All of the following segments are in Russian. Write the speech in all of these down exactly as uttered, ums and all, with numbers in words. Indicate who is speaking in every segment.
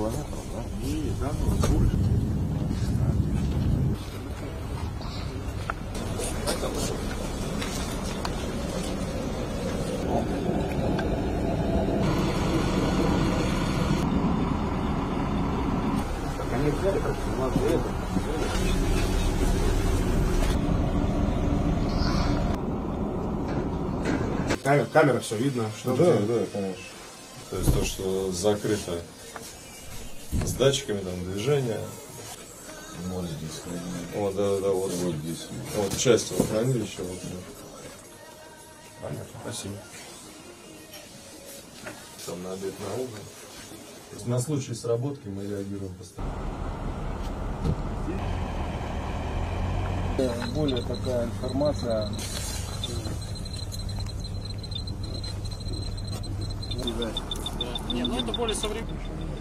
Speaker 1: километров, да?
Speaker 2: Не, да, ну, больше.
Speaker 1: Они взяли как снимать это.
Speaker 2: Камера, камера все видно, что
Speaker 3: Да,
Speaker 2: где.
Speaker 3: да, конечно. То есть то, что закрыто с датчиками там движения.
Speaker 4: Море здесь хранилище.
Speaker 3: О, да, да, вот.
Speaker 4: Вот здесь.
Speaker 3: Вот часть его хранилища. Вот.
Speaker 2: Понятно, спасибо.
Speaker 3: Там на обед на ужин. То есть на случай сработки мы реагируем постоянно.
Speaker 5: Более такая информация.
Speaker 6: Не, ну это более современно.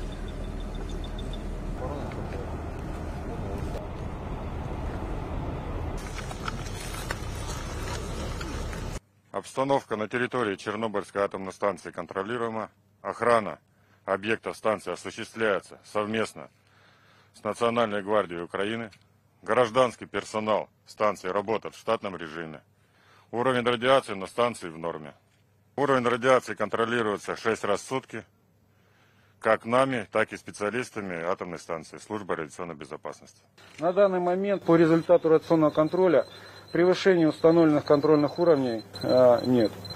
Speaker 7: Обстановка на территории Чернобыльской атомной станции контролируема. Охрана объекта станции осуществляется совместно с Национальной гвардией Украины. Гражданский персонал станции работает в штатном режиме. Уровень радиации на станции в норме. Уровень радиации контролируется шесть раз в сутки, как нами, так и специалистами атомной станции, службы радиационной безопасности.
Speaker 5: На данный момент по результату радиационного контроля превышения установленных контрольных уровней э, нет.